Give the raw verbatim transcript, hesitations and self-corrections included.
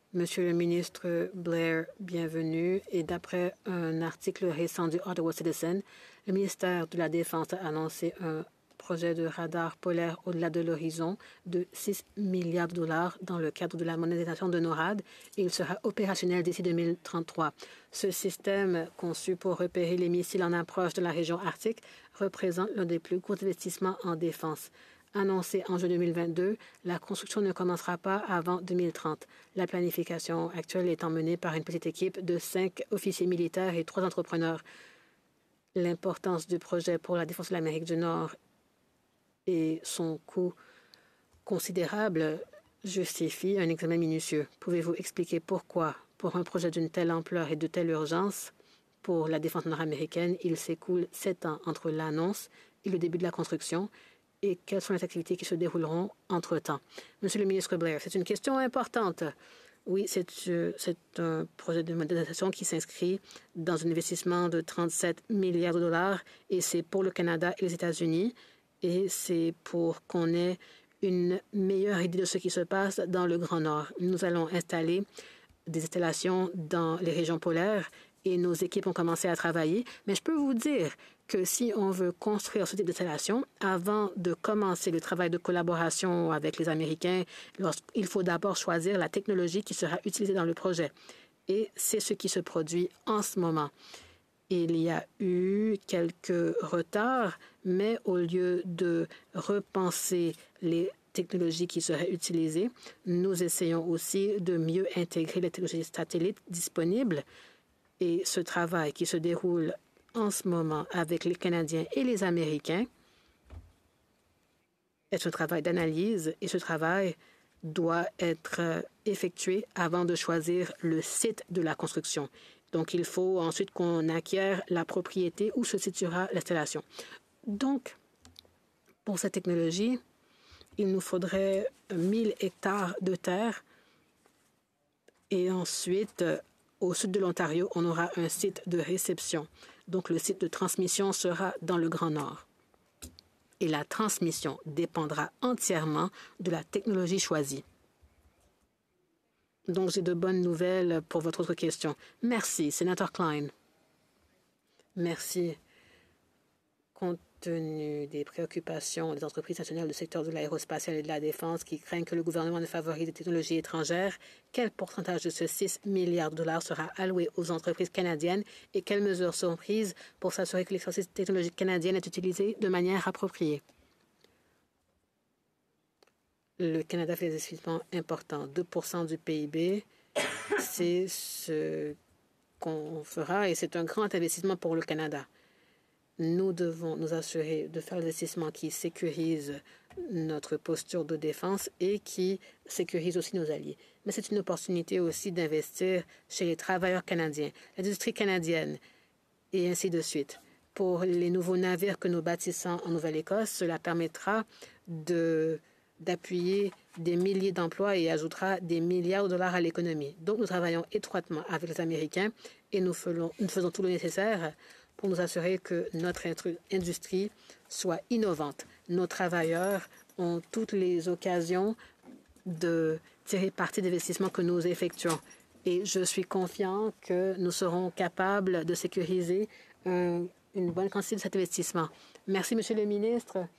Monsieur le ministre Blair, bienvenue. Et d'après un article récent du Ottawa Citizen, le ministère de la Défense a annoncé un projet de radar polaire au-delà de l'horizon de six milliards de dollars dans le cadre de la modernisation de NORAD et il sera opérationnel d'ici deux mille trente-trois. Ce système, conçu pour repérer les missiles en approche de la région arctique, représente l'un des plus gros investissements en défense. Annoncé en juin deux mille vingt-deux, la construction ne commencera pas avant deux mille trente. La planification actuelle étant menée par une petite équipe de cinq officiers militaires et trois entrepreneurs. L'importance du projet pour la défense de l'Amérique du Nord et son coût considérable justifie un examen minutieux. Pouvez-vous expliquer pourquoi, pour un projet d'une telle ampleur et de telle urgence, pour la défense nord-américaine, il s'écoule sept ans entre l'annonce et le début de la construction et quelles sont les activités qui se dérouleront entre-temps? Monsieur le ministre Blair, c'est une question importante. Oui, c'est un projet de modernisation qui s'inscrit dans un investissement de trente-sept milliards de dollars et c'est pour le Canada et les États-Unis. Et c'est pour qu'on ait une meilleure idée de ce qui se passe dans le Grand Nord. Nous allons installer des installations dans les régions polaires et nos équipes ont commencé à travailler. Mais je peux vous dire que si on veut construire ce type d'installation, avant de commencer le travail de collaboration avec les Américains, il faut d'abord choisir la technologie qui sera utilisée dans le projet. Et c'est ce qui se produit en ce moment. Il y a eu quelques retards, mais au lieu de repenser les technologies qui seraient utilisées, nous essayons aussi de mieux intégrer les technologies satellites disponibles. Et ce travail qui se déroule en ce moment avec les Canadiens et les Américains est un travail d'analyse et ce travail doit être effectué avant de choisir le site de la construction. Donc, il faut ensuite qu'on acquiert la propriété où se situera l'installation. Donc, pour cette technologie, il nous faudrait mille hectares de terre. Et ensuite, au sud de l'Ontario, on aura un site de réception. Donc, le site de transmission sera dans le Grand Nord. Et la transmission dépendra entièrement de la technologie choisie. Donc, j'ai de bonnes nouvelles pour votre autre question. Merci, sénateur Klein. Merci. Compte tenu des préoccupations des entreprises nationales du secteur de l'aérospatial et de la défense qui craignent que le gouvernement ne favorise les technologies étrangères, quel pourcentage de ce six milliards de dollars sera alloué aux entreprises canadiennes et quelles mesures sont prises pour s'assurer que l'exercice technologique canadien est utilisé de manière appropriée? Le Canada fait des investissements importants. deux pour cent du P I B, c'est ce qu'on fera et c'est un grand investissement pour le Canada. Nous devons nous assurer de faire des investissements qui sécurisent notre posture de défense et qui sécurisent aussi nos alliés. Mais c'est une opportunité aussi d'investir chez les travailleurs canadiens, l'industrie canadienne et ainsi de suite. Pour les nouveaux navires que nous bâtissons en Nouvelle-Écosse, cela permettra de d'appuyer des milliers d'emplois et ajoutera des milliards de dollars à l'économie. Donc, nous travaillons étroitement avec les Américains et nous faisons, nous faisons tout le nécessaire pour nous assurer que notre industrie soit innovante. Nos travailleurs ont toutes les occasions de tirer parti des investissements que nous effectuons. Et je suis confiant que nous serons capables de sécuriser un, une bonne quantité de cet investissement. Merci, Monsieur le ministre.